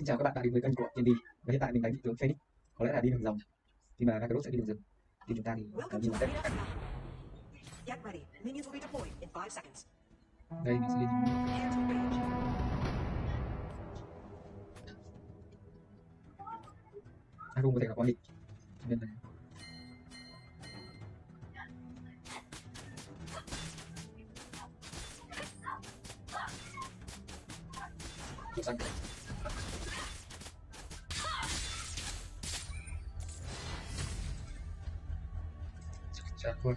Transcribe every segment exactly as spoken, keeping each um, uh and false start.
Xin chào các bạn đã đến với kênh của tê en tê và hiện tại mình đánh vị tướng Phoenix, có lẽ là đi đường rồng, thì mà Kakarot sẽ đi đường rừng. Thì chúng ta thì uh, nhìn đây, đây mình sẽ đi Arum có thể là con địch nên là một xanh chắc luôn.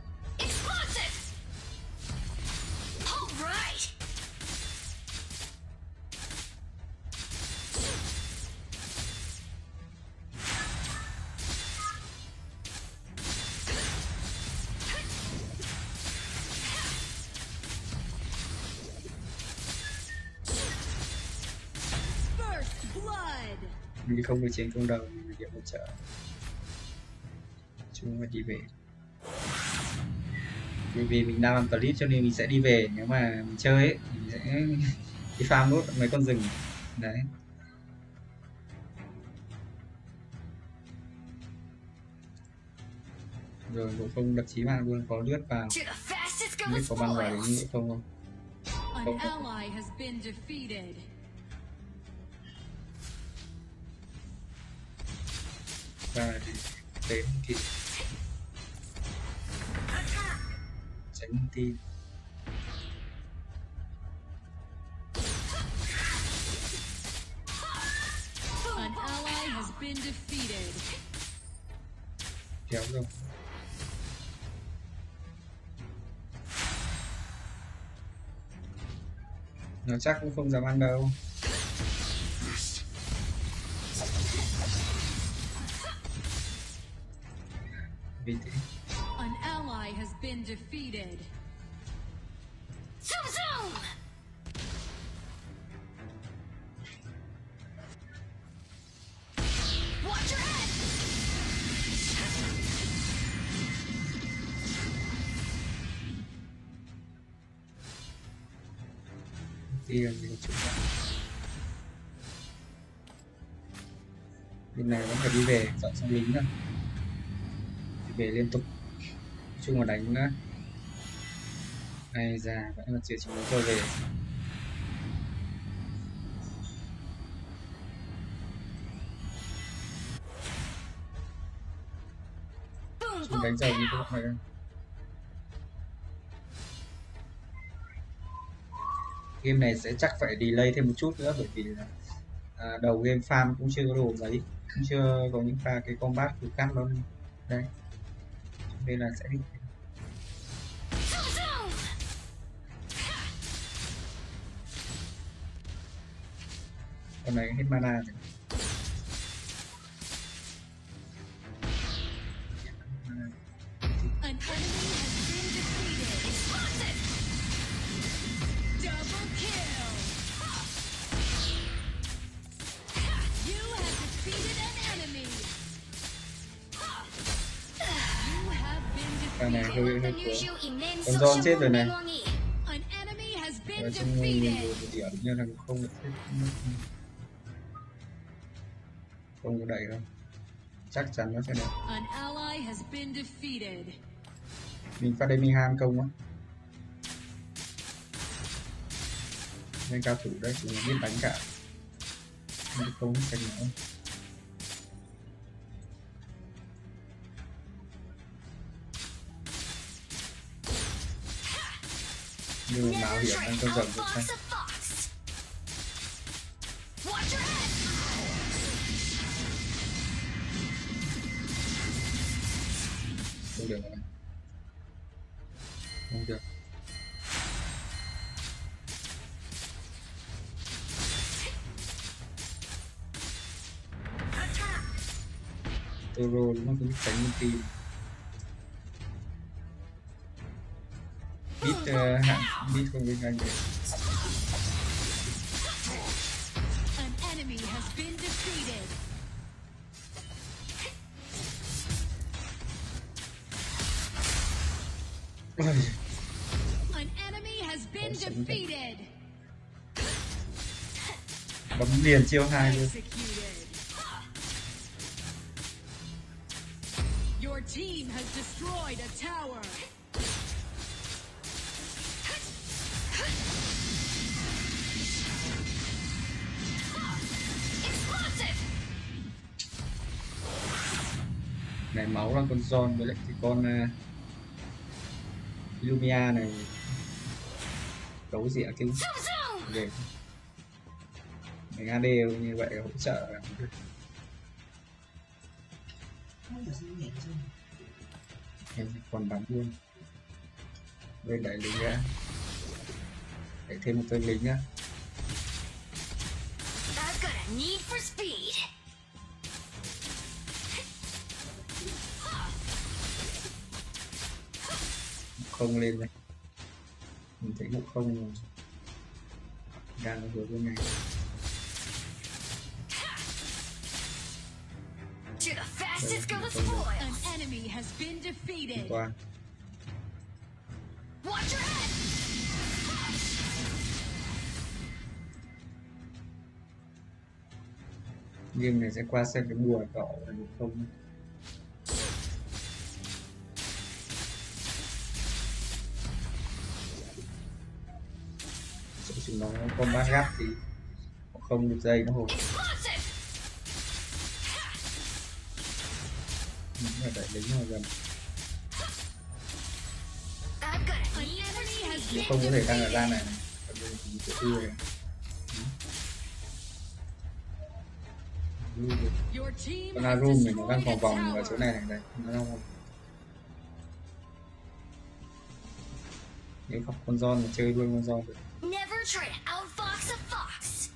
Mình không được chiến công đầu mình điểm hỗ trợ chúng phải đi về, vì vì mình đang làm clip cho nên mình sẽ đi về. Nếu mà mình chơi ấy thì mình sẽ đi farm nốt mấy con rừng đấy. Rồi bộ không đập chí mạng luôn, có lướt vào biết có băng vào đến nữa không không không, không. Và đến thì tránh tin kéo rồi. Nó chắc cũng không dám ăn đâu. Vì thế An ally has been defeated. Zoom zoom. Watch your head. Tiền thì chúng ta bên này vẫn phải đi về dọn xong lính nữa, đi về liên tục. Nói chung là đánh nữa này già vẫn là chưa chúng tôi về. Chúng đánh dầu như các bạn này. Game này sẽ chắc phải delay thêm một chút nữa, bởi vì là à, đầu game farm cũng chưa có đồ giấy, cũng chưa có những pha cái combat từ cắt luôn đây, nên là sẽ đi. Con này hết mana rồi. Con này hơi hơi của con John chết rồi này. Ở trong người nhiều điểm như là không được chết, không có đẩy đâu, chắc chắn nó sẽ đẩy. Mình phát đây mình ham công á, nên cao thủ đấy chúng biết đánh cả, không không sạch nữa. Nhưng mà bảo hiểm anh con rồng được xanh. Không được rồi. Không được. Toro nó cũng tránh một team. Biết uh, hạn biết không biết anh được. An enemy has been defeated. Bấm liền chiêu hai luôn. Executed. Your team has destroyed a tower. Này máu là con John với lại cái con uh, Lumia này đấu gì ạ kinh về mình a đê như vậy hỗ trợ em còn bắn luôn bên đại lính ra để thêm một tên lính nhá. I've got a need for speed. Không lên này mình thấy ngộ không đang ở hướng bên này. To the fastest go the An spoils. enemy has been defeated. Qua Watch your head. game này sẽ qua xem cái bùa đỏ là ngộ không. Sợ chúng nó combat gắt thì không được dây nó hụt. Explosive. Là đại lính vào gần I've got a An need for enemy has speed. nếu been không có thể đang ở ra defeated. này này ở đây thì sẽ ưa này. Ưa được. Your team Con has Arum này nó đang destroyed vòng a vòng ở chỗ tower. này này đây nó đang nếu không con John mà chơi luôn con John được. Never try to outfox a fox.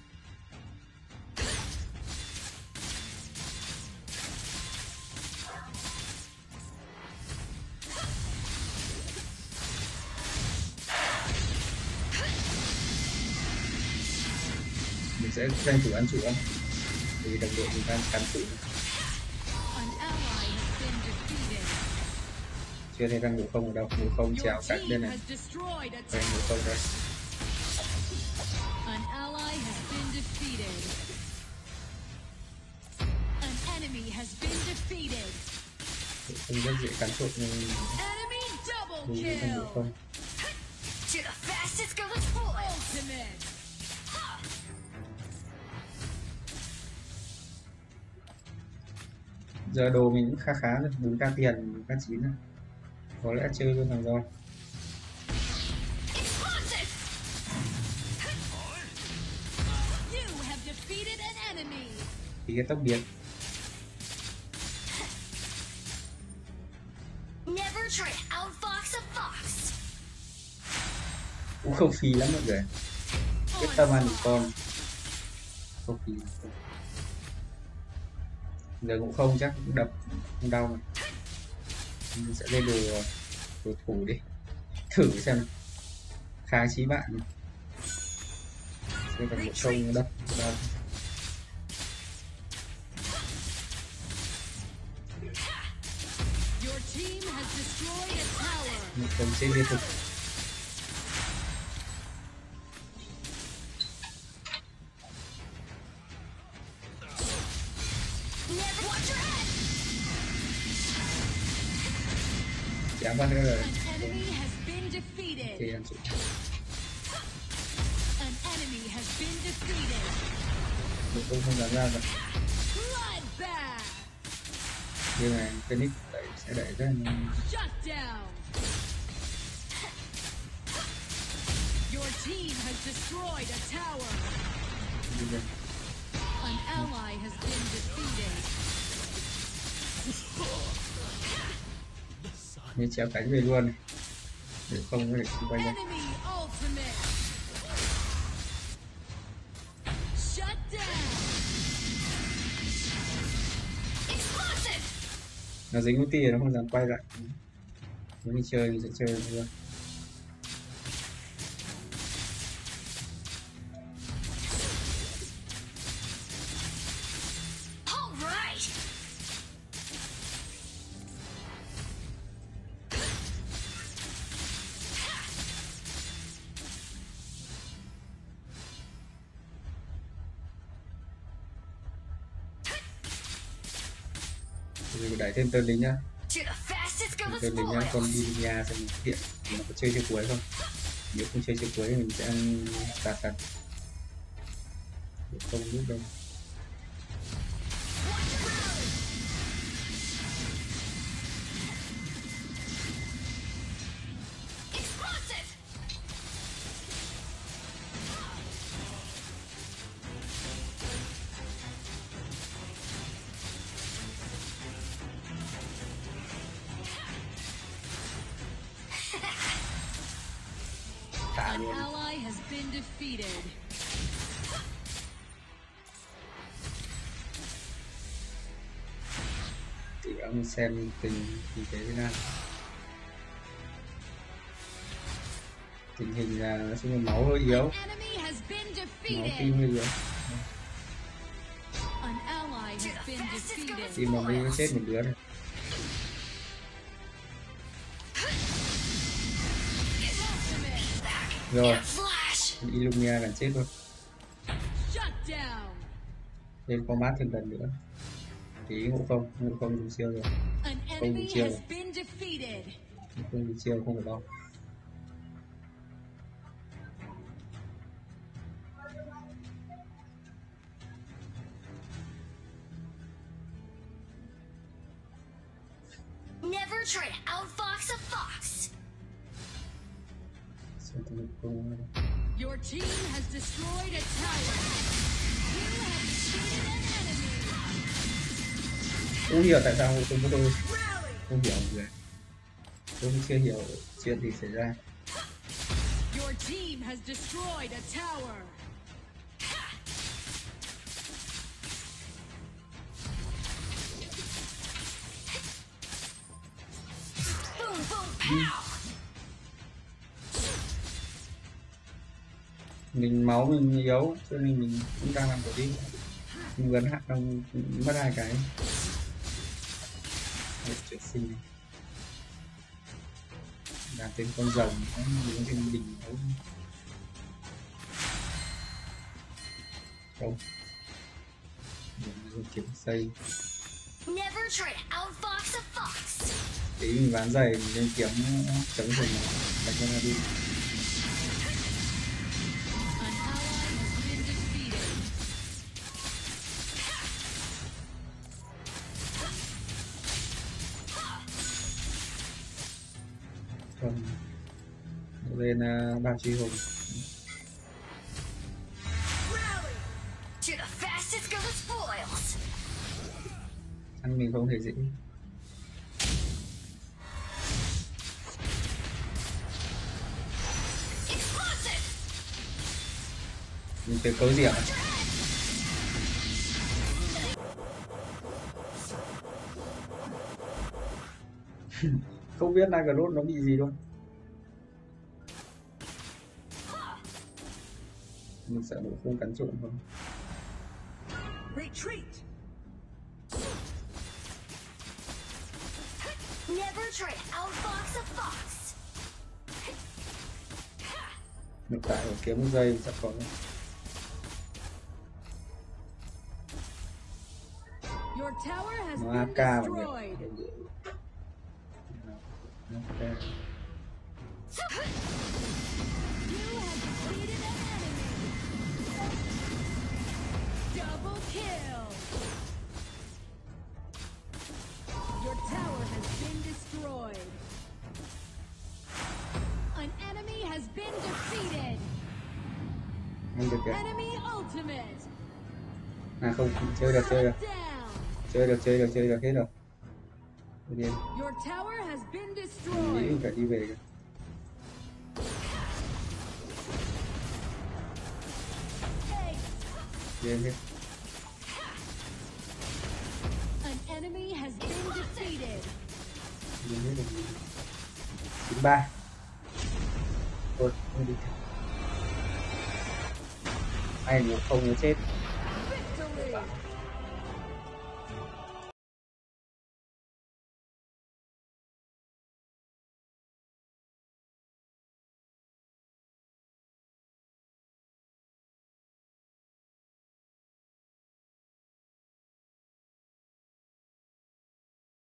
Mình sẽ tranh thủ ăn chủ ăn vì đồng đội mình đang cắn chủ An ally has been defeated. chưa thấy đang ngủ không ở đâu ngủ không Your trèo cạnh bên team này has destroyed a đây ngủ tower. không đây An ally has been defeated. An enemy has been defeated. ngủ không rất dễ cắn trộn nhưng Enemy double mình đang ngủ kill. không. To the fastest go the spoils. Ultimate. Giờ đồ mình cũng khá khá rồi bốn k tiền bốn k chín rồi có lẽ chơi luôn thằng John. Explosive. You have defeated an enemy. Thì cái tốc biến Never try to outfox a fox. cũng không phí lắm mọi người quyết tâm ăn một con không phí lắm. Giờ cũng không chắc cũng đập không đau mà mình sẽ lên đồ đồ thủ đi thử xem khá chí bạn xem còn một sông đập đau. Your team has destroyed a tower. Một công sẽ liên tục Never watch your head. chém phát nữa rồi An enemy has been defeated. thì ăn chủ An enemy has been defeated. một công không dám ra rồi Bloodbath. như này Phoenix đẩy sẽ đẩy ra Shut down. Your team has destroyed a tower. như đây. An ally has been defeated. Như chéo cánh về luôn này để không có thể xung quanh đây. Enemy ultimate. Shut down. Explosive. Nó dính ulti thì nó không dám quay lại nếu đi chơi thì sẽ chơi được luôn. All right. Mình đẩy thêm tên lính nhá, To the fastest go the tên lính nhá, con spoils. Lilia xem hiện nó có chơi chiếc cuối không. Nếu không chơi chiếc cuối thì mình sẽ ăn tạt tạt, không lúc đâu. Explosive. Thả An luôn. ally has been defeated. Thì ông xem tình tình thế thế nào. Tình hình là nói chung là máu hơi yếu, Enemy has been máu defeated. tim hơi yếu. An ally has been defeated. Tim mà mới chết một đứa này. Rồi, Flash. Illumia gần chết luôn. Shut down. Lên combat thêm lần nữa. Tí ngộ không, ngộ không dùng siêu rồi. An enemy has been defeated. Không dùng siêu không phải lo. Never try to outfox a fox. Sao tôi không... Your team has destroyed a tower. You have defeated an enemy. Không hiểu tại sao tôi có tôi không hiểu gì. Tôi cũng chưa hiểu chuyện gì xảy ra. Your team has destroyed a tower. Boom, boom, pow. Mình máu mình yếu cho nên mình cũng đang làm cái đi. Mình gần hạ đông mất hai cái. Một chuyện sinh. Làm tên con rồng, những tên đỉnh đấu. Không. Mình kiếm xây. Never try to outfox a fox. Tí mình bán giày mình lên kiếm chống rừng đánh cho nó đi. An ally has been defeated. Không. Lên uh, ba truy hùng. To the fastest go the spoils. Ăn mình không thể dễ. Explosive. Mình tới cấu diệm. Không biết Nagrod nó bị gì luôn. Mình sợ nó không cắn trộm không. Retreat. Never try to outfox a fox. Hiện tại ở kiếm một giây chắc có. Your tower has Nó been a ca mà destroyed. nhỉ. You have defeated an enemy. Double kill. Your tower has been destroyed. An enemy has been defeated. Không được kìa. Enemy ultimate. À không, chơi được, chơi được. Shut down. Chơi được, chơi được, chơi được hết rồi. Đi. Your tower has been Mình nghĩ destroyed. phải đi về kìa. Game hết. An enemy has been defeated. Game hết rồi. chín ba. Thôi, không đi. Ai nếu không nó chết. Victory.